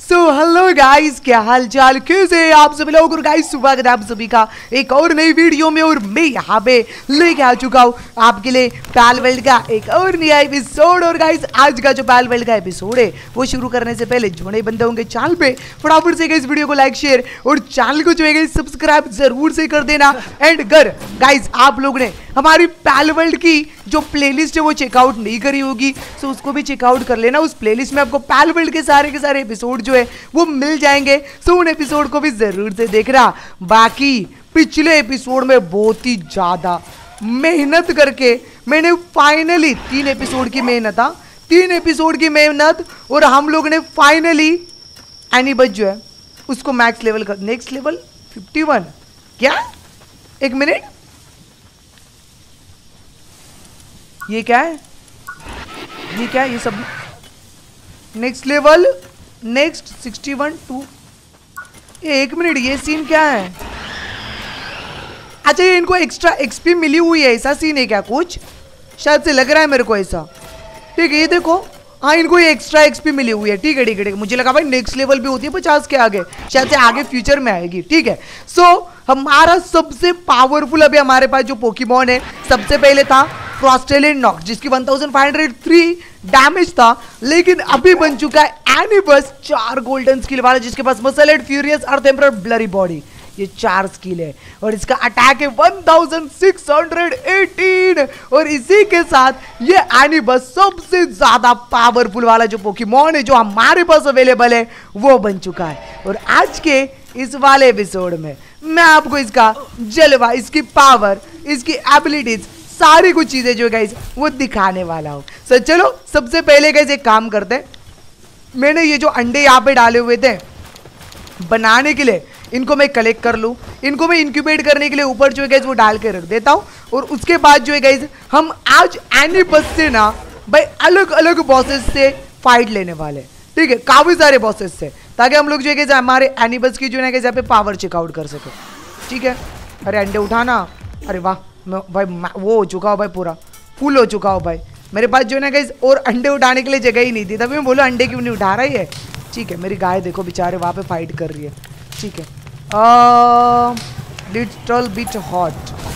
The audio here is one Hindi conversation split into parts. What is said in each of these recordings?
सो हेलो गाइस, क्या हाल चाल, कैसे आप सभी लोग। और गाइस स्वागत है आप सभी का एक और नई वीडियो में। और मैं यहाँ पे लेके आ चुका हूँ आपके लिए पैल वर्ल्ड का एक और नया एपिसोड। और गाइस आज का जो पैल वर्ल्ड का एपिसोड है वो शुरू करने से पहले जो नए बंदे होंगे चैनल पे फटाफट से इस वीडियो को लाइक शेयर और चैनल को जो है सब्सक्राइब जरूर से कर देना। एंड अगर गाइस आप लोग ने हमारी पैल वर्ल्ड की जो प्लेलिस्ट है वो चेकआउट नहीं करी होगी तो उसको भी चेकआउट कर लेना। उस प्लेलिस्ट में आपको पैल वर्ल्ड के सारे एपिसोड जो है वो मिल जाएंगे, सो उन एपिसोड को भी जरूर से देखना। बाकी पिछले एपिसोड में बहुत ही ज्यादा मेहनत करके मैंने फाइनली 3 एपिसोड की मेहनत 3 एपिसोड की मेहनत और हम लोग ने फाइनली एनीबस जो है उसको मैक्स लेवल कर, नेक्स्ट लेवल 51। क्या एक मिनट, ये क्या है, ये क्या है, ये सब नेक्स्ट लेवल, नेक्स्ट 61 2। एक मिनट, ये सीन क्या है? अच्छा ये इनको एक्स्ट्रा एक्सपी मिली हुई है, ऐसा सीन है क्या कुछ? शायद से लग रहा है मेरे को ऐसा। ठीक है, ये देखो, हाँ इनको ये एक्स्ट्रा एक्सपी मिली हुई है। ठीक है ठीक है, मुझे लगा भाई नेक्स्ट लेवल भी होती है 50 के आगे, शायद से आगे फ्यूचर में आएगी। ठीक है, सो हमारा सबसे पावरफुल अभी हमारे पास जो पोकेमॉन है, सबसे पहले था फ्रॉस्टेलियन नॉक्स जिसकी 1503 डैमेज था, लेकिन अभी बन चुका है एनीबस 4 गोल्डन स्किल वाला जिसके पास muscle head, furious, earth emperor, blurry body, ये 4 स्किल है। और इसका अटैक है 1618 और इसी के साथ ये एनीबस सबसे ज्यादा पावरफुल वाला जो पोकेमॉन है जो हमारे पास अवेलेबल है वो बन चुका है। और आज के इस वाले एपिसोड में मैं आपको इसका जलवा, इसकी पावर, इसकी एबिलिटीज, सारी कुछ चीजें जो गाइस वो दिखाने वाला हूं। सो चलो सबसे पहले गाइस एक काम करते हैं, मैंने ये जो अंडे यहाँ पे डाले हुए थे बनाने के लिए इनको मैं कलेक्ट कर लूँ, इनको मैं इंक्यूबेट करने के लिए ऊपर जो है गाइस वो डाल के रख देता हूँ। और उसके बाद जो है गाइस हम आज एनीबस से ना भाई अलग अलग बॉसेस से फाइट लेने वाले। ठीक है, काफी सारे बॉसेस से, ताकि हम लोग जो है हमारे एनीबस की जो है यहाँ पे पावर चेकआउट कर सके। ठीक है, अरे अंडे उठाना, अरे वाह भाई वो हो चुका हो भाई, पूरा फुल हो चुका हो भाई। मेरे पास जो है ना गाइस और अंडे उठाने के लिए जगह ही नहीं थी, तभी मैं बोला अंडे क्यों नहीं उठा रही है। ठीक है, मेरी गाय देखो बेचारे वहाँ पे फाइट कर रही है। ठीक है, लिटिल बिट हॉट,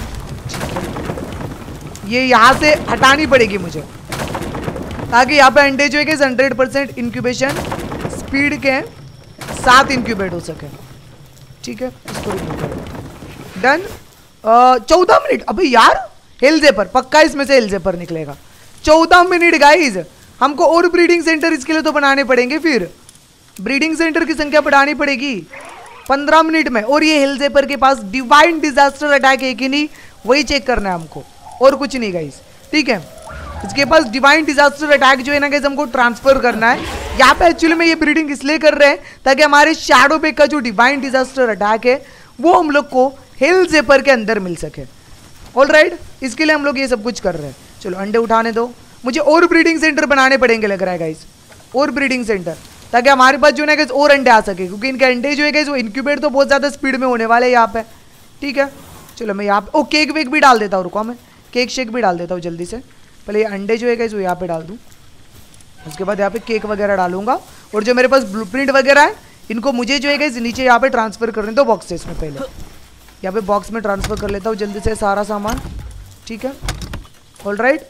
ये यहाँ से हटानी पड़ेगी मुझे ताकि यहाँ पे अंडे जो है 100% इंक्यूबेशन स्पीड के साथ इंक्यूबेट हो सके। ठीक है, इसको डन। 14 मिनट, अबे यार हेलजेपर पक्का इसमें से हेलजेपर निकलेगा। 14 मिनट गाइज, हमको और ब्रीडिंग सेंटर इसके लिए तो बनाने पड़ेंगे, फिर ब्रीडिंग सेंटर की संख्या बढ़ानी पड़ेगी 15 मिनट में। और ये हेलजेपर के पास डिवाइन डिजास्टर अटैक है कि नहीं वही चेक करना है हमको, और कुछ नहीं गाइज। ठीक है, इसके पास डिवाइन डिजास्टर अटैक जो है ना गाइज हमको ट्रांसफर करना है। यहाँ पे एक्चुअली में ये ब्रीडिंग इसलिए कर रहे हैं ताकि हमारे शैडो बैग का जो डिवाइन डिजास्टर अटैक है वो हम लोग को हेलजेपर के अंदर मिल सके। ऑलराइट, इसके लिए हम लोग ये सब कुछ कर रहे हैं। चलो अंडे उठाने दो, मुझे और ब्रीडिंग सेंटर बनाने पड़ेंगे लग रहा है गाइस, और ब्रीडिंग सेंटर, ताकि हमारे पास जो है गाइस और अंडे आ सके, क्योंकि इनके अंडे जो है गाइस वो इंक्यूबेट तो बहुत ज़्यादा स्पीड में होने वाले हैं यहाँ पे। ठीक है, चलो मैं यहाँ पे ओ केक वेक भी डाल देता हूँ, रुको मैं केक शेक भी डाल देता हूँ जल्दी से। पहले ये अंडे जो है गाइस वो यहाँ पे डाल दूँ, उसके बाद यहाँ पे केक वगैरह डालूंगा। और जो मेरे पास ब्लूप्रिंट वगैरह है इनको मुझे जो है गाइस नीचे यहाँ पे ट्रांसफर करने दो बॉक्सेस में। पहले यहाँ पे बॉक्स में ट्रांसफ़र कर लेता हूँ जल्दी से सारा सामान। ठीक है, ऑलराइट,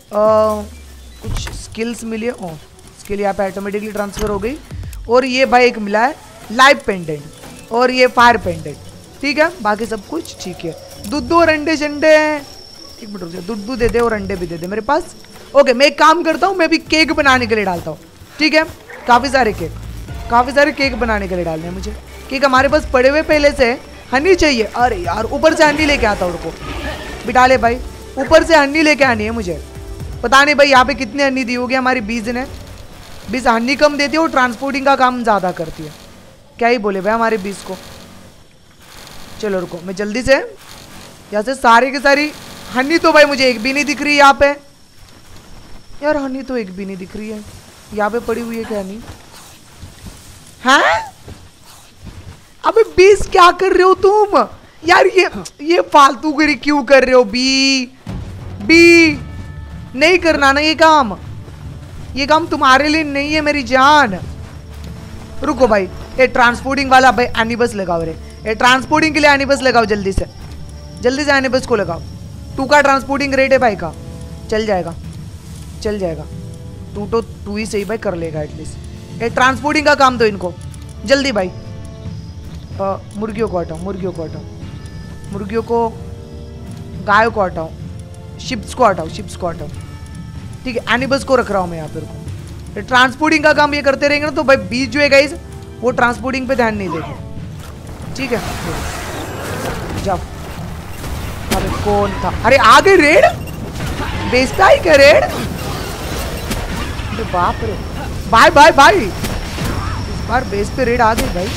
कुछ स्किल्स मिली है, ओ स्किल यहाँ पे ऑटोमेटिकली ट्रांसफ़र हो गई। और ये भाई एक मिला है लाइव पेंडेंट और ये फायर पेंडेंट। ठीक है, बाकी सब कुछ ठीक है। दूध और अंडे शंडे, एक मिनट रुक जाओ, दूध दे दे और अंडे भी दे दे मेरे पास। ओके, मैं एक काम करता हूँ, मैं भी केक बनाने के लिए डालता हूँ। ठीक है, काफ़ी सारे केक बनाने के लिए डालने हैं मुझे। केक हमारे पास पड़े हुए पहले से, हनी चाहिए। अरे यार ऊपर से हनी लेके आता हूँ, रुको बिठा ले भाई, ऊपर से हनी लेके आनी है मुझे। पता नहीं भाई यहाँ पे कितनी हनी दी होगी हमारी बीज ने। बीज हनी कम देती है और ट्रांसपोर्टिंग का काम ज़्यादा करती है, क्या ही बोले भाई हमारे बीज को। चलो रुको, मैं जल्दी से यहाँ से सारी की सारी हनी, तो भाई मुझे एक भी नहीं दिख रही यहाँ पे यार, हनी तो एक भी नहीं दिख रही है यहाँ पे पड़ी हुई है क्या हनी? हैं अबे बीस क्या कर रहे हो तुम यार, ये फालतूगिरी क्यों कर रहे हो? बी नहीं करना ना ये काम तुम्हारे लिए नहीं है मेरी जान। रुको भाई, ये ट्रांसपोर्टिंग वाला भाई एनिबस लगाओ रे, ये ट्रांसपोर्टिंग के लिए एनिबस लगाओ, जल्दी से एनिबस को लगाओ। 2 का ट्रांसपोर्टिंग रेट है भाई का, चल जाएगा 2 तो 2 ही सही भाई, कर लेगा एटलीस्ट। ये ट्रांसपोर्टिंग का काम दो इनको जल्दी भाई। मुर्गियों को हटाओ, मुर्गियों को, गायों को हटाओ, शिप्स को हटाओ, ठीक है। एनिबस को रख रहा हूँ मैं यहाँ पर। ट्रांसपोर्टिंग का काम ये करते रहेंगे ना तो भाई बीच जो है गाइस वो ट्रांसपोर्टिंग पे ध्यान नहीं देगा, ठीक है। जाओ। अरे कौन था? अरे आ गई रेड, बेस पे आई क्या रेड? अरे बाप रे, भाई इस बार बेस पे रेड आ गई भाई,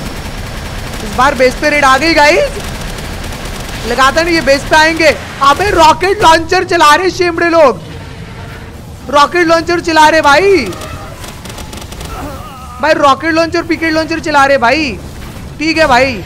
गाइस। लगाता नहीं ये बेस पे आएंगे। अबे रॉकेट लॉन्चर चला रहे शेमड़े लोग, रॉकेट लॉन्चर चला रहे भाई, रॉकेट लॉन्चर पिकेट लॉन्चर चला रहे भाई। ठीक है भाई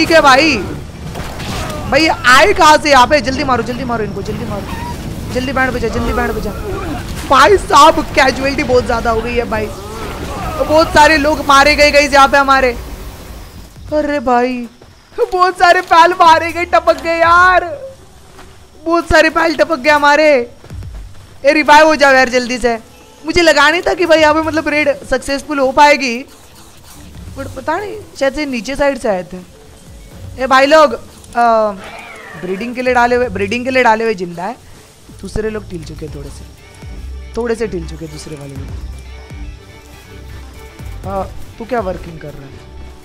आए कहां से यहाँ पे? जल्दी मारो इनको, जल्दी बैंड बजा। भाई साहब कैजुअलिटी बहुत ज्यादा हो गई है भाई, बहुत सारे लोग मारे गए गाइस यहाँ पे हमारे। अरे भाई बहुत सारे पैल मारे गए, टपक गए यार, बहुत सारे पैल टपक गए हमारे। ये रिवाइव हो जाओ यार जल्दी से। मुझे लगा नहीं था कि भाई यहाँ पे मतलब रेड सक्सेसफुल हो पाएगी, बट पता नहीं शायद से नीचे साइड से आए थे। ये भाई लोग ब्रीडिंग के लिए डाले हुए जिंदा है, दूसरे लोग टिल चुके, थोड़े से टिल चुके दूसरे वाले लोग। तू क्या वर्किंग कर रहा है?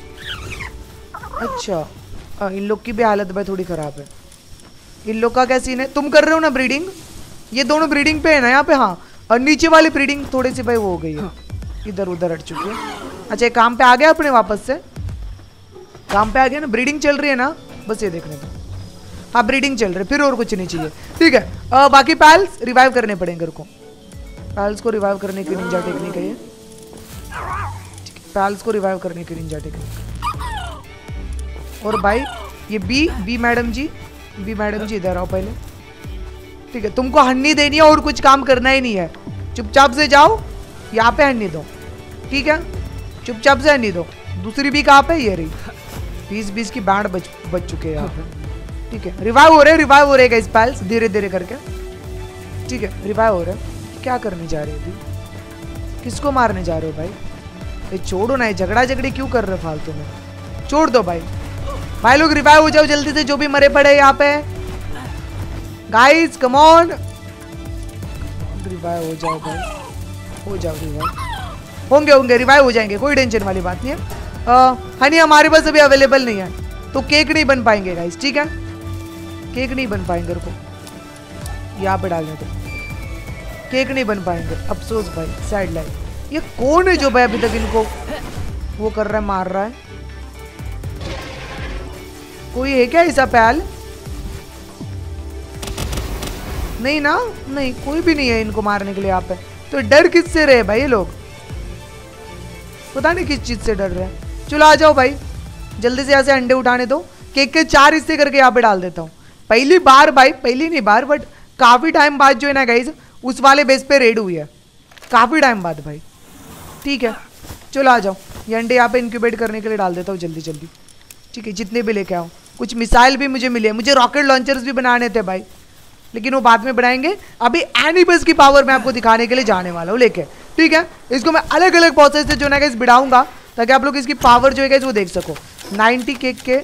अच्छा इन लोग की भी हालत भाई थोड़ी खराब है। इन लोग का क्या सीन है? तुम कर रहे हो ना ब्रीडिंग? ये दोनों ब्रीडिंग पे है ना यहाँ पे? हाँ, और नीचे वाली ब्रीडिंग थोड़ी सी भाई वो हो गई है, इधर उधर हट चुकी है। अच्छा काम पे आ गया अपने, वापस से काम पे आ गया ना, ब्रीडिंग चल रही है ना, बस ये देखने दो। हाँ ब्रीडिंग चल रही है, फिर और कुछ नहीं चाहिए, ठीक है। बाकी पैल्स रिवाइव करने पड़ेंगे को, पैल्स को रिवाइव करने की निंजा टेक्निक है ये, पैल्स को रिवाइव करने की निंजा टेक्निक। और भाई ये बी मैडम जी इधर आओ पहले, ठीक है। तुमको हन्नी देनी है और कुछ काम करना ही नहीं है, चुपचाप से जाओ, यहाँ पे हन्नी दो, ठीक है, चुपचाप से हन्नी दो। दूसरी भी कहाँ पे? ये रही, 20 की बैंड बच चुके हैं यहाँ पे, ठीक है। रिवाइव हो रहे इस पैल्स धीरे धीरे करके, ठीक है, रिवाइव हो रहे। क्या करने जा रहे हो अभी? किसको मारने जा रहे हो भाई? ये छोड़ो ना, ये झगड़ी क्यों कर रहे हो फालतू में? छोड़ दो भाई लोग रिवाइव हो जाओ जल्दी से, जो भी मरे पड़े यहाँ पे गाइस, कम ऑन रिवाइव हो जाओ भाई, हो जाओ रिवाइव, होंगे रिवाइव हो जाएंगे, कोई टेंशन वाली बात नहीं है। हनी हमारे पास अभी अवेलेबल नहीं है तो केक नहीं बन पाएंगे गाइस, ठीक है, केक नहीं बन पाएंगे, रुको यहाँ पे डालने दो, केक नहीं बन पाएंगे, अफसोस भाई, साइड लाइन। ये कौन है जो भाई अभी तक इनको वो कर रहा है, मार रहा है? कोई है क्या ऐसा पैल? नहीं ना, नहीं कोई भी नहीं है इनको मारने के लिए यहाँ पे। तो डर किससे रहे भाई ये लोग? पता नहीं किस चीज से डर रहे हैं। चलो आ जाओ भाई, जल्दी से यहाँ से अंडे उठाने दो। केक के 4 हिस्से करके यहाँ पे डाल देता हूँ। पहली नहीं बार बट काफी टाइम बाद जो है ना गाइज, उस वाले बेस पे रेड हुई है, काफी टाइम बाद भाई, ठीक है। चलो आ जाओ, ये अंडे यहाँ पे इंक्यूबेट करने के लिए डाल देता हूँ जल्दी, ठीक है। जितने भी लेके आओ, कुछ मिसाइल भी मुझे मिले, मुझे रॉकेट लॉन्चर्स भी बनाने थे भाई, लेकिन वो बाद में बनाएंगे। अभी एनिबस की पावर मैं आपको दिखाने के लिए जाने वाला हूँ लेके, ठीक है। इसको मैं अलग अलग प्रोसेस से जो ना गाइस बिड़ाऊंगा, ताकि आप लोग इसकी पावर जो है गाइस वो देख सको। 90 केक के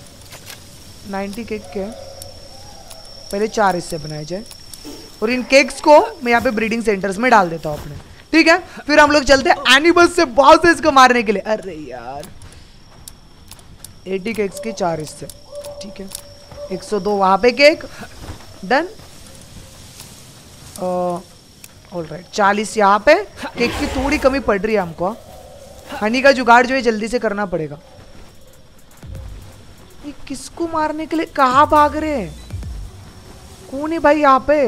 पहले 4 हिस्से बनाए जाए, और इन केक्स को मैं यहाँ पे ब्रीडिंग सेंटर्स में डाल देता हूँ अपने, ठीक है। फिर हम लोग चलते हैं एनिबस से बॉसेस को मारने के लिए। अरे यार 80 केक्स के 4 हिस्से, ठीक है। 102 वहां पे केक डन, ऑलराइट। 40 यहाँ पे। केक की थोड़ी कमी पड़ रही है हमको, हनी का जुगाड़ जो है जल्दी से करना पड़ेगा। ये किसको मारने के लिए कहाँ भाग रहे हैं? कौन है भाई यहाँ पे?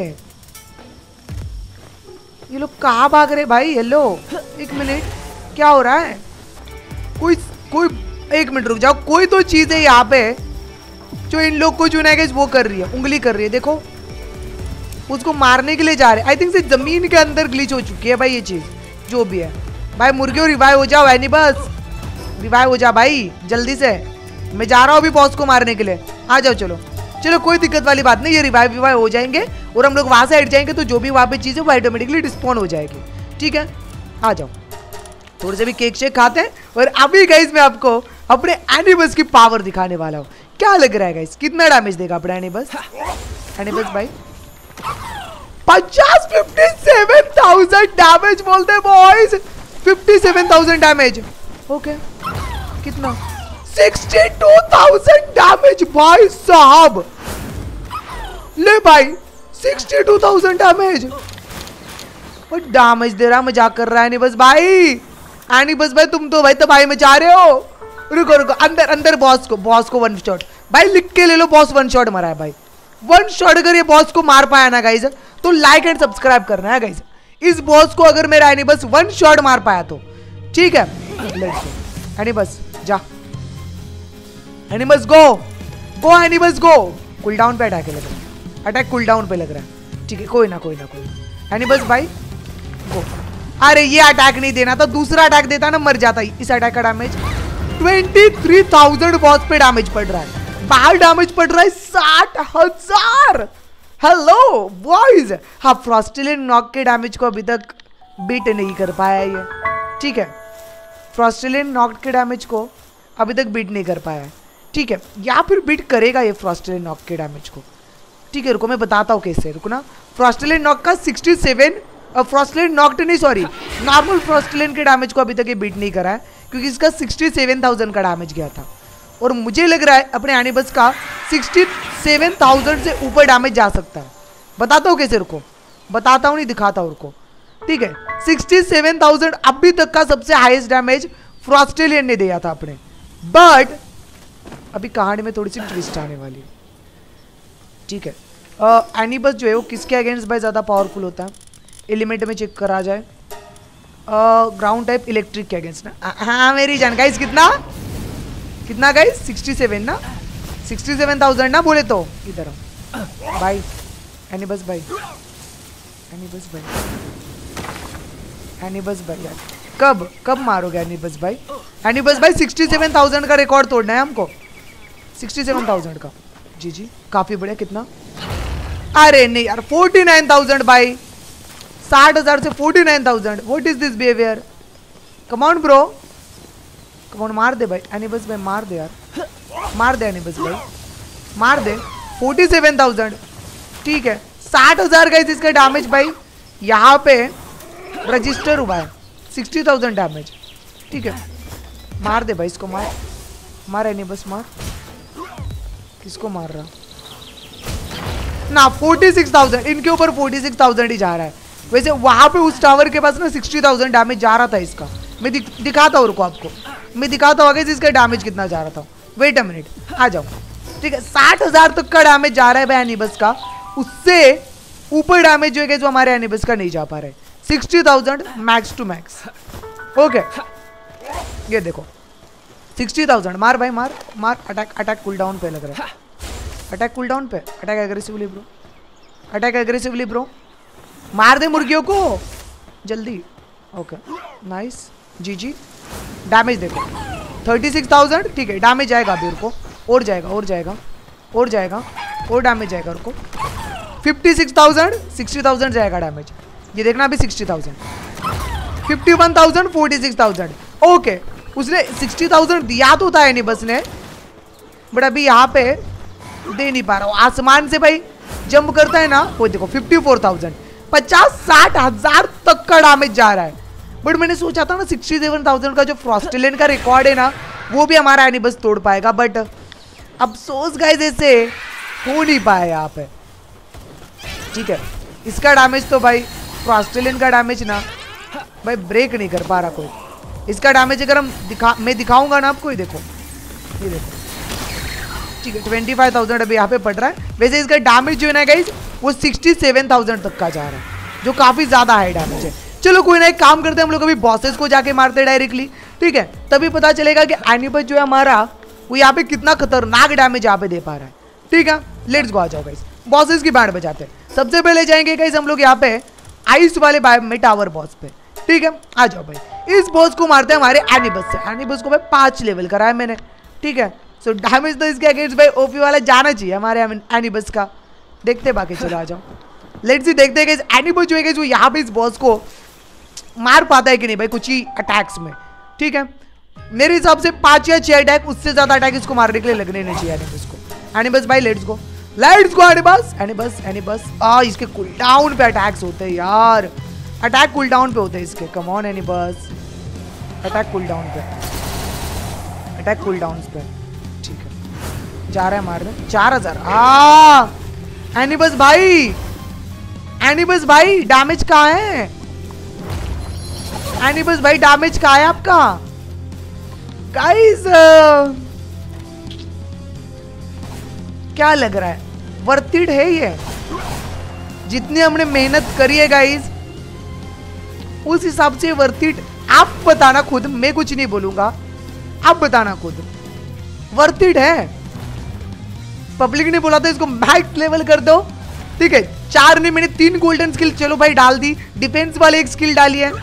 ये लोग कहाँ भाग रहे भाई? हेलो एक मिनट, क्या हो रहा है? कोई एक मिनट रुक जाओ। कोई तो चीज है यहाँ पे जो इन लोग को जो है वो कर रही है, उंगली कर रही है, देखो उसको मारने के लिए जा रहे हैं। आई थिंक से जमीन के अंदर ग्लिच हो चुकी है भाई ये चीज, जो भी है भाई। मुर्गियों रिवाइव हो जाओ, एनिबस रिवाइव हो जा भाई जल्दी से, मैं जा रहा हूँ अभी बॉस को मारने के लिए। आ जाओ चलो चलो, कोई दिक्कत वाली बात नहीं, ये रिवाइव हो जाएंगे और हम लोग वहां से हट जाएंगे तो जो भी वहां पे चीज है वो ऑटोमेटिकली डिस्पॉन हो जाएगी। ठीक है आ जाओ, थोड़े से भी केक शेक खाते हैं। और अभी गाइस मैं आपको अपने एनिमल्स की पावर दिखाने वाला हूँ। क्या लग रहा है गाइस, कितना डैमेज देगा अपना एनिमल्स? एनिमल्स भाई 57,000 डैमेज बोलते हैं बॉयज, 57,000 डैमेज। ओके कितना? 62,000 डैमेज भाई साहब, ले भाई 62,000 डैमेज। और डैमेज दे रहा, मजाक कर रहा है एनिमल्स भाई। एनिमल्स भाई तुम तो भाई तबाही मचा रहे हो। रुको रुको, अंदर अंदर बॉस को वन शॉट भाई, लिख के ले लो, बॉस वन शॉट मरा है भाई। वन शॉट अगर ये बॉस को मार पाया ना गाइज तो लाइक एंड सब्सक्राइब करना है गाइज। इस बॉस को अगर मेरा एनिमल्स वन शॉट मार पाया तो ठीक है। लेट्स गो एनिमल्स, जा animals go animals go. Cool down पे अटैक लग रहा है, अटैक कूल डाउन पे लग रहा है। ठीक है कोई ना एनिमल्स भाई गो। अरे ये अटैक नहीं देना था, दूसरा अटैक देता ना मर जाता। इस अटैक का डैमेज 23,000 बॉस पे डैमेज पड़ रहा है, बाहर डैमेज पड़ रहा है 60,000। हेलो बॉयज, हाँ फ्रॉस्टेलियन नॉक के डैमेज को अभी तक बीट नहीं कर पाया ये। ठीक है फ्रॉस्टेलियन नॉक के डैमेज को अभी तक बीट नहीं कर पाया है। ठीक है या फिर बीट करेगा ये फ्रॉस्टेलियन नॉक के डैमेज को। ठीक है रुको मैं बताता हूँ कैसे, रुको ना। फ्रॉस्टेलियन नॉक का 67 फ्रॉस्टेलियन नॉक्ड नहीं सॉरी नॉर्मल फ्रॉस्टेलियन के डैमेज को अभी तक ये बीट नहीं करा है क्योंकि इसका 67,000 का डैमेज गया था। और मुझे लग रहा है अपने एनिमल्स का 67,000 से ऊपर डैमेज जा सकता है। बताता हूँ कैसे, रुको बताता हूँ, नहीं दिखाता हूँ रुको। ठीक है 67,000 अभी तक का सबसे हाईएस्ट डैमेज फ्रॉस्टेलियन ने दिया था अपने। बट अभी कहानी में थोड़ी सी ट्विस्ट आने वाली है। ठीक है एनिमल्स जो है वो किसके अगेंस्ट भाई ज़्यादा पावरफुल होता है, एलिमेंट में चेक करा जाए। ग्राउंड टाइप इलेक्ट्रिक के अगेंस्ट ना। हाँ मेरी जान गाइस, कितना गाइस 67 ना, 67,000 ना बोले तो। इधर भाई एनिमल्स भाई यार कब मारोगे एनिमल्स भाई? 67,000 का रिकॉर्ड तोड़ना है हमको, 67,000 का। जी काफी बढ़िया। कितना? अरे नहीं यार 49,000 भाई, 60,000 से 49,000। What is this behaviour? Come on bro, come on मार दे भाई एनिमल्स भाई, मार दे यार, मार दे एनिमल्स भाई, मार दे। 47,000 ठीक है 60,000 का इसका डैमेज भाई यहाँ पे रजिस्टर हुआ है, 60,000 डैमेज। ठीक है मार दे भाई इसको, मार एनिमल्स मार। किसको मार रहा ना? 46,000 इनके ऊपर 46,000 ही जा रहा है। वैसे वहां पे उस टावर के पास ना 60,000 डैमेज जा रहा था इसका। मैं दिखाता हूँ रुको आपको, मैं दिखाता हूँ आगे इसका डैमेज कितना जा रहा था। वेट अ मिनट, आ जाओ। ठीक है 60,000 तक का डैमेज जा रहा है भाई एनिमल्स का, उससे ऊपर डैमेज जो है जो हमारे एनिमल्स का नहीं जा पा रहा है। 60,000 मैक्स टू मैक्स। ओके ये देखो 60,000 मार भाई, मार। अटैक कूल डाउन पे लग रहा है, अटैक कूल डाउन पे। अटैक एग्रेसिवली ब्रो, मार दे मुर्गियों को जल्दी। ओके नाइस जी। डैमेज देखो 36,000। ठीक है डैमेज जाएगा अभी, रुको और जाएगा और डैमेज जाएगा रुको। 56,000 60,000 जाएगा डैमेज, ये देखना अभी 60,000 51,000 46,000। ओके उसने 60,000 दिया तो था एनिमल्स ने, बट अभी यहाँ पे दे नहीं पा रहा हूँ। आसमान से भाई जंप करता है ना वो देखो 54,000 50-60,000 तक का डैमेज जा रहा है। बट मैंने सोचा था ना 67,000 का जो फ्रॉस्टेलियन का रिकॉर्ड है ना वो भी हमारा एनिमल्स तोड़ पाएगा, बट अफसोस गाइस ऐसे हो नहीं पाया यहाँ पे। ठीक है इसका डैमेज तो भाई फ्रॉस्टेलियन का डैमेज ना भाई ब्रेक नहीं कर पा रहा कोई। इसका डैमेज अगर मैं दिखाऊंगा ना आपको, ये देखो ठीक है 25,000 अभी यहाँ पे पड़ रहा है। वैसे इसका डैमेज जो है ना गाइस वो 67,000 तक का जा रहा है, जो काफी ज्यादा हाई डैमेज है। चलो कोई ना, एक काम करते हैं हम लोग अभी बॉसेस को जाके मारते हैं डायरेक्टली। ठीक है तभी पता चलेगा कि एनिमल जो है हमारा वो यहाँ पे कितना खतरनाक डैमेज यहाँ पे दे पा रहा है। ठीक है लेट्स गो, आ जाओ गाइस बॉसेस की बैंड बजाते हैं। सबसे पहले जाएंगे गाइस हम लोग यहाँ पे आइस वाले बायोम में टावर बॉस पे। ठीक है आ जाओ भाई, इस बॉस को मारते हैं हमारे एनिबस से। एनिबस को भाई 5 लेवल कराया मैंने, ठीक है। सो डैमेज तो इसके अगेंस्ट भाई ओपी वाला जाना चाहिए हमारे एनिबस का। देखते बाकी, चलो आ जाओ लेट्स सी, देखते हैं कि एनिबस जो है वो यहाँ पे इस बॉस को मार पाता है कि नहीं भाई कुछ ही अटैक्स में, ठीक है। मेरे हिसाब से 5 या 6 अटैक, उससे ज्यादा अटैक इसको मारने के लिए लगने नहीं चाहिए एनिबस को। एनिबस भाई लेट्स गो एनिबस एनिबस एनिबस। इसके कूलडाउन पे अटैक्स होते हैं यार, अटैक कूलडाउन पे होते हैं इसके। Come on Anubis, attack cooldown पे, अटैक कूलडाउन पे, ठीक है। जा रहा है मारने 4000। एनिबस भाई, एनिबस भाई डैमेज कहाँ है? एनिबस भाई डैमेज कहाँ है आपका गाइस? क्या लग रहा है वर्थ इट है ये? जितनी हमने मेहनत करी है गाइस उस हिसाब से वर्थ इट? आप बताना खुद, मैं कुछ नहीं बोलूंगा, आप बताना खुद। वर्थ इट है? पब्लिक ने बोला था इसको मैक्स लेवल कर दो, ठीक है। 4 ने मैंने 3 गोल्डन स्किल चलो भाई डाल दी, डिफेंस वाले 1 स्किल डाली है।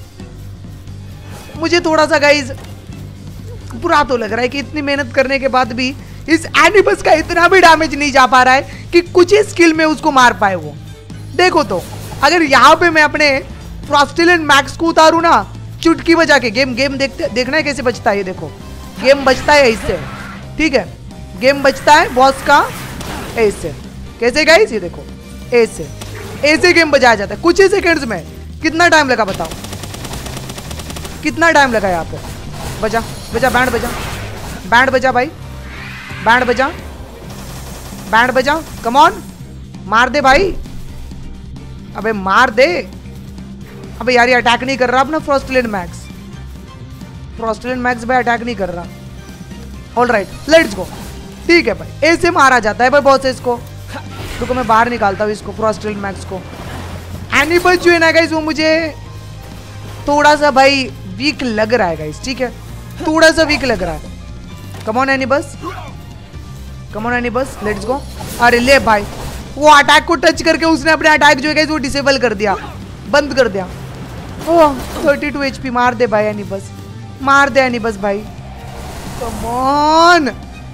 मुझे थोड़ा सा गाइस बुरा तो लग रहा है कि इतनी मेहनत करने के बाद भी इस एनिबस का इतना भी डैमेज नहीं जा पा रहा है कि कुछ ही स्किल में उसको मार पाए वो। देखो तो अगर यहाँ पे मैं अपने फ्रॉस्टिलन मैक्स को उतारू ना चुटकी बजा के, गेम देखना है कैसे बचता है, ये देखो गेम बचता है इससे, ठीक है। गेम बचता है बॉस का ऐसे, कैसे गाइस ये देखो ऐसे ऐसे गेम बजाया जाता है कुछ ही सेकंड्स में। कितना टाइम लगा बताओ, कितना टाइम लगा यहाँ पे? बजा बजा बैंड बजा, बैंड बजा भाई, बैंड बजा, बैंड बजा, कम ऑन मार दे भाई, अबे मार दे। अबे यार ये अटैक नहीं कर रहा अपना फ्रॉस्टिलन मैक्स, फ्रॉस्टिलन मैक्स भाई अटैक नहीं कर रहा। ऑलराइट लेट्स गो, ठीक है भाई ऐसे मारा जाता है भाई बॉस इसको। रुको मैं बाहर निकालता हूँ इसको फ्रॉस्टिलन मैक्स को। एनिबस जो है ना गाइस वो मुझे थोड़ा सा भाई वीक लग रहा है गाइस, ठीक है, थोड़ा सा वीक लग रहा है। Come on Anubis, come on Anubis let's go. अरे ले भाई वो अटैक को टच करके उसने अपने अटैक जो है गाइस वो डिसेबल कर दिया, बंद कर दिया। ओह 32 HP, मार दे भाई एनिबस, मार दे एनिबस भाई, come on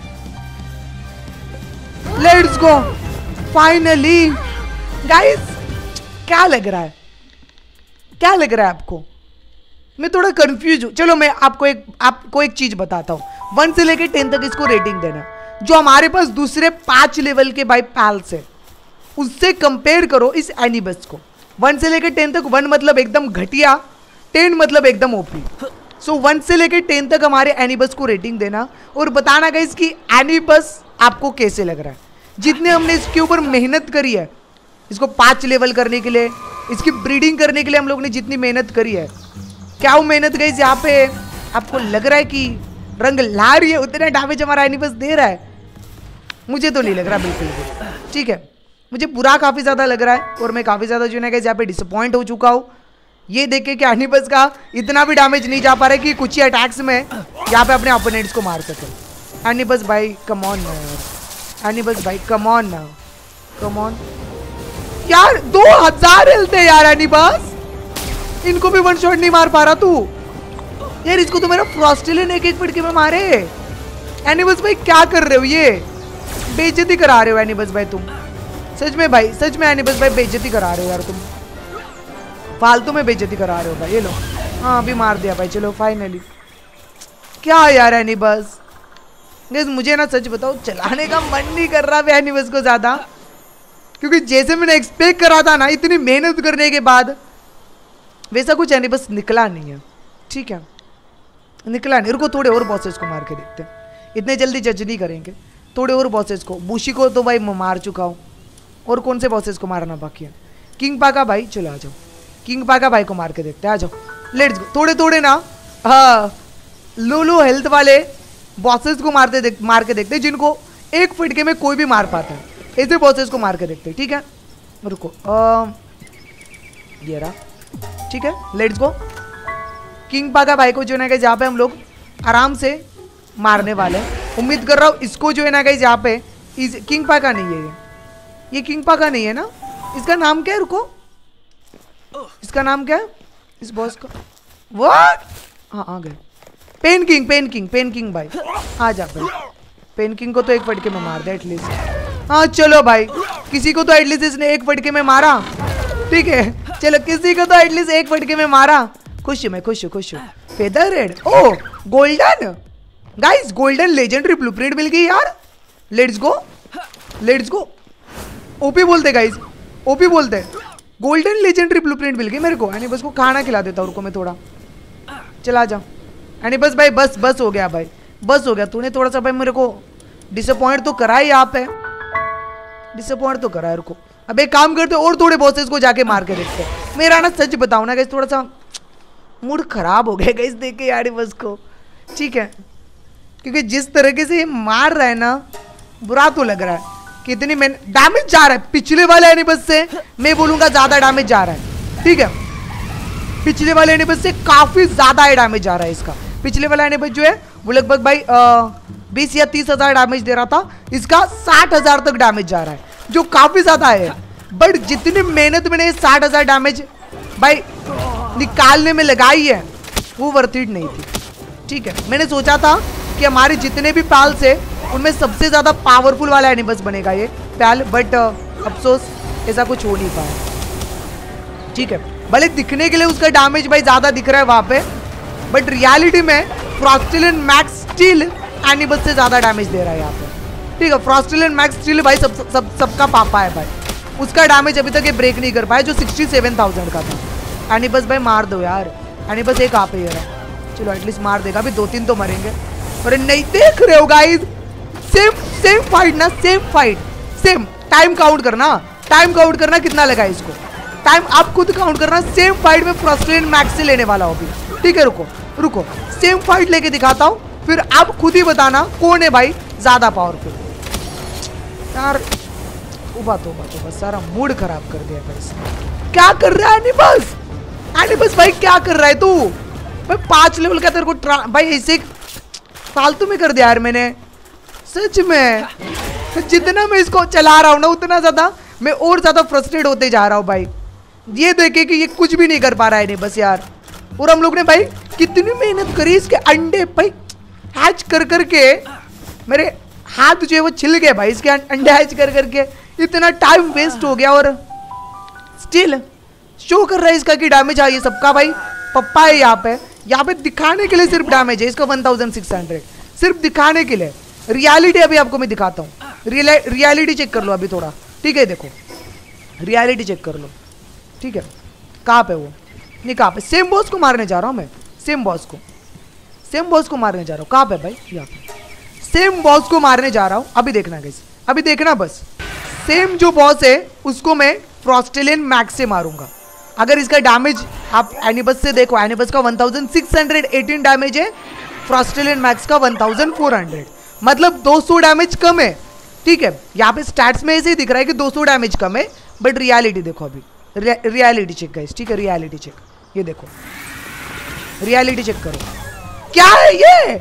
let's go finally. Guys क्या लग रहा है, क्या लग रहा है आपको? मैं थोड़ा कंफ्यूज हूँ। चलो मैं आपको एक चीज बताता हूँ। 1 से लेके 10 तक इसको रेटिंग देना। जो हमारे पास दूसरे 5 लेवल के भाई पैल्स है उससे कंपेयर करो इस एनिबस को। 1 से लेके 10 तक, 1 मतलब एकदम घटिया, 10 मतलब एकदम ओपी। सो 1 से लेके 10 तक हमारे एनिबस को रेटिंग देना और बताना गाइस कि एनिबस आपको कैसे लग रहा है। जितने हमने इसके ऊपर मेहनत करी है, इसको 5 लेवल करने के लिए, इसकी ब्रीडिंग करने के लिए हम लोग ने जितनी मेहनत करी है, क्या वो मेहनत गाइस यहाँ पे आपको लग रहा है कि रंग ला रही है? उतना डैमेज हमारा एनिबस दे रहा है? मुझे तो नहीं लग रहा बिल्कुल भी, ठीक है। मुझे बुरा काफ़ी ज़्यादा लग रहा है और मैं काफ़ी ज़्यादा जो है गाइस यहाँ पे डिसअपॉइंट हो चुका हूँ। ये देख के कि एनिबस का इतना भी डैमेज नहीं जा पा रहा है कि कुछ ही अटैक्स में यहाँ पे अपने ओपोनेंट्स को मार सके। एनिबस भाई कम ऑन ना यार, एनिबस भाई कम ऑन ना, कम ऑन यार। 2000 हेल्थ है यार एनिबस, इनको भी 1 शॉट नहीं मार पा रहा तू यार। इसको तो मेरा फ्रॉस्टिलन एक फटके में मारे। एनिबस भाई क्या कर रहे हो? ये बेइज्जती करा रहे हो एनिबस भाई तुम, सच में भाई, सच में एनिबस भाई बेइज्जती करा रहे हो यार तुम, फालतू में बेइज्जती करा रहे हो भाई। ये लो, हाँ अभी मार दिया भाई, चलो फाइनली। क्या यार एनिबस गाइस, मुझे ना सच बताओ चलाने का मन नहीं कर रहा एनिबस को ज़्यादा, क्योंकि जैसे मैंने एक्सपेक्ट करा था ना इतनी मेहनत करने के बाद वैसा कुछ एनिबस निकला नहीं है, ठीक है, निकला नहीं। रुको थोड़े और बॉसेस को मार के देखते हैं, इतने जल्दी जज नहीं करेंगे। थोड़े और बॉसेस को, बुशी को तो भाई मार चुका हूँ, और कौन से बॉसेस को मारना बाकी है? किंग पाका भाई, चलो आ जाओ, किंग पाका भाई को मार के देखते हैं, आ जाओ लेट्स गो। थोड़े थोड़े ना हाँ लो हेल्थ वाले बॉसेस को मार के देखते हैं, जिनको एक फटके में कोई भी मार पाता है, ऐसे बॉसेस को मार के देखते हैं, ठीक है। रुको ये रहा, ठीक है लेट्स गो। किंग पाका भाई को जो है ना जहाँ पे हम लोग आराम से मारने वाले हैं। उम्मीद कर रहा हूँ इसको जो है ना गाइस यहाँ पे किंग पाका नहीं है, ये किंग पाका नहीं है ना, इसका नाम क्या है? रुको इसका नाम क्या है? इस बॉस को। व्हाट? हाँ आ गए। पेन किंग भाई आ जा भाई। पेन किंग को तो एक फटके में मार दे एटलीस्ट। हाँ चलो भाई, किसी को तो एटलीस्ट इसने एक फटके में मारा। ठीक है चलो, किसी को तो एटलीस्ट एक फटके में मारा। खुश हूँ मैं, खुश हूँ। Feather red, oh golden guys, golden legendary blueprint मिल गई यार। Let's go. ओपी बोलते गाइस, ओपी बोलते। गोल्डन लेजेंडरी ब्लूप्रिंट मिल गई मेरे को। यानी बस को खाना खिला देता हूँ मैं थोड़ा। चला जा यानी बस भाई, बस हो गया भाई, बस हो गया। तूने थोड़ा सा भाई मेरे को डिसअपॉइंट तो करा ही यहाँ पे, डिसअपॉइंट तो करा रुको। अब एक काम करते और थोड़े बॉसेस को जाके मार के देखते। मेरा ना सच बताओ ना गाइस, थोड़ा सा मूड खराब हो गया गाइस देख के यार बस को। ठीक है, क्योंकि जिस तरीके से ये मार रहा है ना, बुरा तो लग रहा है। कितनी मैंने डैमेज जा रहा है पिछले वाले एनिबस से, मैं बोलूंगा ज्यादा डैमेज जा रहा है। ठीक है, पिछले वाले एनिबस से काफी ज्यादा डैमेज जा रहा है इसका। पिछले वाला एनिबस जो है वो लगभग भाई 20 या 30 हजार डैमेज दे रहा था, इसका 60 हजार तक डैमेज जा रहा है, जो काफी ज्यादा है। बट जितनी मेहनत मैंने 60 हजार डैमेज भाई निकालने में लगाई है, वो वर्थ इट नहीं थी। ठीक है, मैंने सोचा था कि हमारे जितने भी पैल्स है उनमें सबसे ज्यादा पावरफुल वाला एनिबस बनेगा ये पैल, बट अफसोस ऐसा कुछ हो नहीं पाया। ठीक है, भले दिखने के लिए उसका डैमेज भाई ज्यादा दिख रहा है वहां पे, बट रियलिटी में फ्रॉस्टिलियन मैक्स स्टिल एनिबस से ज्यादा डैमेज दे रहा है यहाँ पे। ठीक है, फ्रॉस्टिलियन मैक्स स्टिल भाई सबका पापा है भाई। उसका डैमेज अभी तक ये ब्रेक नहीं कर पाया जो 67,000 का था। एनिबस भाई मार दो यार, एनिबस एक आप ही रहा। चलो एटलीस्ट मार देगा, अभी 2-3 तो मरेंगे। अरे नहीं देख रहे हो गाइस, सेम फाइट ना, सेम टाइम काउंट करना कितना लगा इसको। टाइम आप खुद काउंट करना। सेम फाइट में फ्रॉस्टिलियन मैक्स से लेने वाला हूँ अभी। ठीक है, रुको सेम फाइट लेके दिखाता हूँ, फिर आप खुद ही बताना कौन है भाई ज्यादा पावरफुल। यार उबा तो सारा मूड खराब कर दिया भाई। क्या कर रहा है एनिबस भाई, क्या कर रहा है तू भाई? 5 लेवल का तेरे को भाई ऐसे फालतू में कर दिया यार मैंने सच में। जितना मैं इसको चला रहा हूँ ना, उतना ज्यादा मैं और ज्यादा फ्रस्ट्रेट होते जा रहा हूँ भाई। ये देखे कि ये कुछ भी नहीं कर पा रहा है बस यार। और हम लोग ने भाई कितनी मेहनत करी इसके अंडे भाई हैच कर करके, मेरे हाथ जो है वो छिल गए भाई इसके अंडे हैच कर करके। इतना टाइम वेस्ट हो गया और स्टिल शो कर रहा है इसका कि डैमेज है ये सबका भाई। पप्पा है यहाँ पे दिखाने के लिए सिर्फ डैमेज है इसका 1600, सिर्फ दिखाने के लिए। रियलिटी अभी आपको मैं दिखाता हूँ। रियलिटी चेक कर लो अभी थोड़ा। ठीक है, देखो रियलिटी चेक कर लो। ठीक है, कहाँ पे वो नहीं, कहाँ पे सेम बॉस को मारने जा रहा हूँ मैं। सेम बॉस को मारने जा रहा हूँ। कहाँ पे भाई? यहाँ पे सेम बॉस को मारने जा रहा हूँ। अभी देखना गाइस, अभी देखना बस। सेम जो बॉस है उसको मैं फ्रॉस्टिलियन मैक्स से मारूंगा। अगर इसका डैमेज आप एनिबस से देखो, एनिबस का 1618 डैमेज है, फ्रॉस्टिलियन मैक्स का 1400, मतलब 200 डैमेज कम है। ठीक है, यहाँ पे स्टैट्स में ऐसे ही दिख रहा है कि 200 डैमेज कम है, बट रियलिटी देखो अभी। Reality check guys. ठीक है, रियलिटी चेक, ये देखो रियलिटी चेक करो। क्या है ये?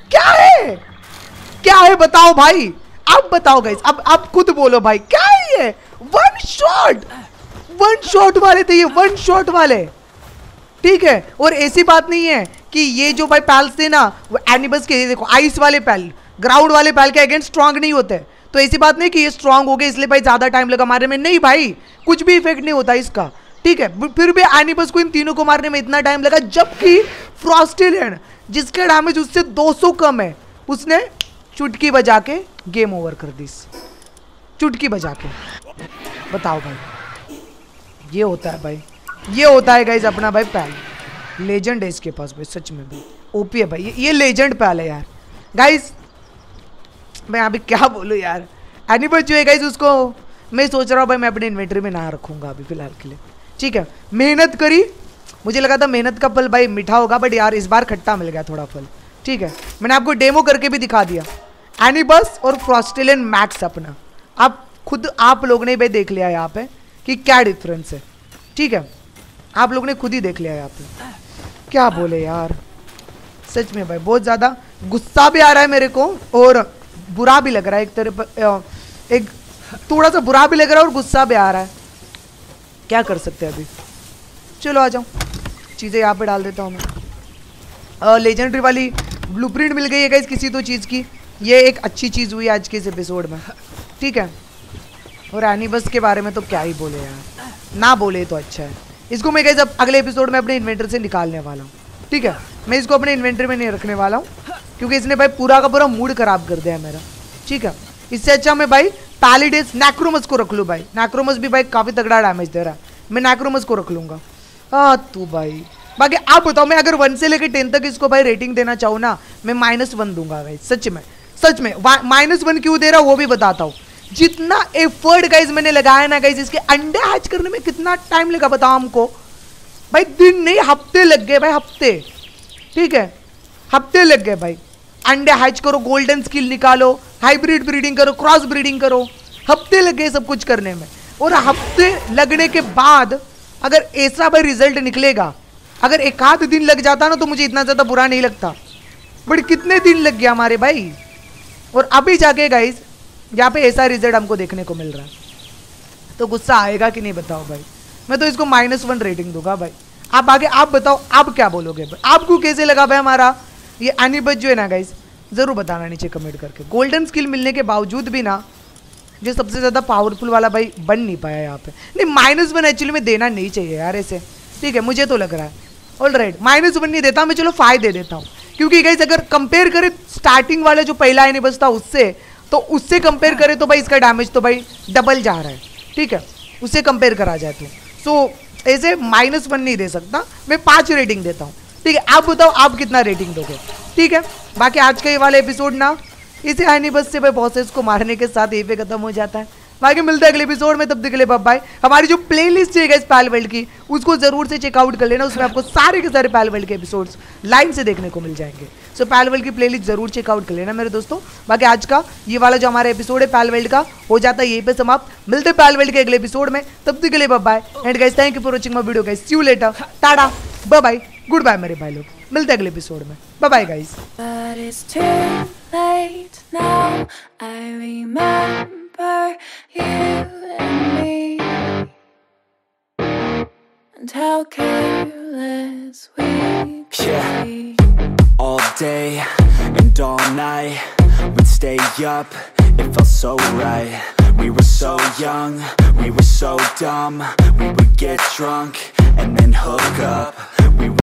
क्या है बताओ भाई, अब बताओ गाइस, अब आप खुद बोलो भाई, क्या है ये? वन शॉट वाले थे ये, 1 शॉट वाले। ठीक है, और ऐसी बात नहीं है कि ये जो भाई पैल्स थे ना वो एनिबस के, देखो आइस वाले पैल, ग्राउंड वाले पैल के अगेंस्ट स्ट्रांग नहीं होते। तो ऐसी बात नहीं कि ये स्ट्रांग हो गए इसलिए भाई ज्यादा टाइम लगा मारने में। नहीं भाई, कुछ भी इफेक्ट नहीं होता इसका। ठीक है, फिर भी एनिबस को इन तीनों को मारने में इतना टाइम लगा, जबकि फ्रॉस्टिलियन जिसका डैमेज उससे 200 कम है, उसने चुटकी बजा के गेम ओवर कर दी। चुटकी बजा के। बताओ भाई, ये होता है भाई, ये होता है गाइस अपना भाई पैल। लेजेंड है इसके पास भाई, सच में भाई ओपी है भाई, ये लेजेंड पैल है यार। गाइस मैं अभी क्या बोलूँ यार। एनिबस जो है गाइस उसको मैं सोच रहा हूँ भाई मैं अपने इन्वेंटरी में ना रखूँगा अभी फिलहाल के लिए। ठीक है, मेहनत करी, मुझे लगा था मेहनत का फल भाई मीठा होगा, बट यार इस बार खट्टा मिल गया थोड़ा फल। ठीक है, मैंने आपको डेमो करके भी दिखा दिया एनिबस और फ्रॉस्टिलियन मैक्स अपना। आप खुद आप लोग ने भाई देख लिया यहाँ पे कि क्या डिफरेंस है। ठीक है, आप लोग ने खुद ही देख लिया यहाँ पे। क्या बोले यार, सच में भाई बहुत ज़्यादा गुस्सा भी आ रहा है मेरे को और बुरा भी लग रहा है। एक तरह पर एक थोड़ा सा बुरा भी लग रहा है और गुस्सा भी आ रहा है। क्या कर सकते हैं अभी? चलो आ जाओ, चीज़ें यहाँ पे डाल देता हूँ मैं। लेजेंडरी वाली ब्लूप्रिंट मिल गई है गाइस किसी तो चीज़ की, ये एक अच्छी चीज़ हुई आज के इस एपिसोड में, ठीक है। और एनिबस के बारे में तो क्या ही बोले यार, ना बोले तो अच्छा है। इसको मैं गाइस अब अगले एपिसोड में अपने इन्वेंटरी से निकालने वाला हूँ, ठीक है। मैं इसको अपने इन्वेंटरी में नहीं रखने वाला हूँ क्योंकि इसने भाई पूरा का पूरा मूड खराब कर दिया है मेरा, ठीक है। इससे अच्छा मैं भाई पैलिडेस नैक्रोमस को रख लूँ भाई। नैक्रोमस भी भाई काफ़ी तगड़ा डैमेज दे रहा है, मैं नैक्रोमस को रख लूँगा। हाँ तू भाई, बाकी आप बताओ, मैं अगर 1 से लेकर 10 तक इसको भाई रेटिंग देना चाहूँ ना, मैं -1 दूंगा भाई। सच में -1 क्यों दे रहा वो भी बताता हूँ। जितना एफर्ट गाइज मैंने लगाया ना गाइज, इसके अंडे हैच करने में कितना टाइम लगा बताओ हमको भाई, दिन नहीं हफ्ते लग गए भाई, हफ्ते, ठीक है, हफ्ते लग गए भाई। अंडे हैच करो, गोल्डन स्किल निकालो, हाइब्रिड ब्रीडिंग करो, क्रॉस ब्रीडिंग करो, हफ्ते लग गए सब कुछ करने में। और हफ्ते लगने के बाद अगर ऐसा भाई रिजल्ट निकलेगा, अगर एक आध दिन लग जाता ना तो मुझे इतना ज़्यादा बुरा नहीं लगता, बट कितने दिन लग गया हमारे भाई। और अभी जाके गाइज यहाँ पे ऐसा रिजल्ट हमको देखने को मिल रहा है, तो गुस्सा आएगा कि नहीं बताओ भाई। मैं तो इसको -1 रेटिंग दूंगा भाई। आप आगे आप बताओ, आप क्या बोलोगे भाई, आपको कैसे लगा भाई हमारा ये एनिबस जो है ना गाइज, ज़रूर बताना नीचे कमेंट करके। गोल्डन स्किल मिलने के बावजूद भी ना जो सबसे ज़्यादा पावरफुल वाला भाई बन नहीं पाया यहाँ पे। नहीं -1 एक्चुअली में देना नहीं चाहिए यार ऐसे, ठीक है, मुझे तो लग रहा है। ऑलराइट, -1 नहीं देता मैं, चलो 5 दे देता हूँ, क्योंकि गाइज अगर कंपेयर करें स्टार्टिंग वाला जो पहला एनिबस था उससे, तो उससे कंपेयर करें तो भाई इसका डैमेज तो भाई डबल जा रहा है, ठीक है, उससे कंपेयर करा जाए तो। सो ऐसे -1 नहीं दे सकता मैं, 5 रेटिंग देता हूँ, ठीक है। आप बताओ आप कितना रेटिंग दोगे, ठीक है। बाकी आज का ये वाला एपिसोड ना इसे एनिबस से भाई बॉसेस को मारने के साथ यहीं पे खत्म हो जाता है। बाकी मिलता है अगले एपिसोड में, तब तक के लिए बाय बाय। हमारी जो प्लेलिस्ट है गाइस पैल वर्ल्ड की, उसको जरूर से चेकआउट कर लेना, उसमें आपको सारे के सारे पैल वर्ल्ड के एपिसोड्स लाइन से देखने को मिल जाएंगे। सो पैल वर्ल्ड की प्लेलिस्ट जरूर चेकआउट कर लेना मेरे दोस्तों। बाकी आज का ये वाला जो हमारा एपिसोड है पैल वर्ल्ड का हो जाता है यहीं पे समाप्त। मिलते हैं पैल वर्ल्ड के अगले एपिसोड में, तब तक के लिए bye bye. And guys thank you for watching my video guys, see you later, tata bye bye, good bye मेरे भाई लोग, मिलते हैं अगले एपिसोड में, bye bye guys. Late now, I remember you and me, and how careless we could be. All day and all night, we'd stay up, it felt so right. We were so young, we were so dumb, we would get drunk and then hook up.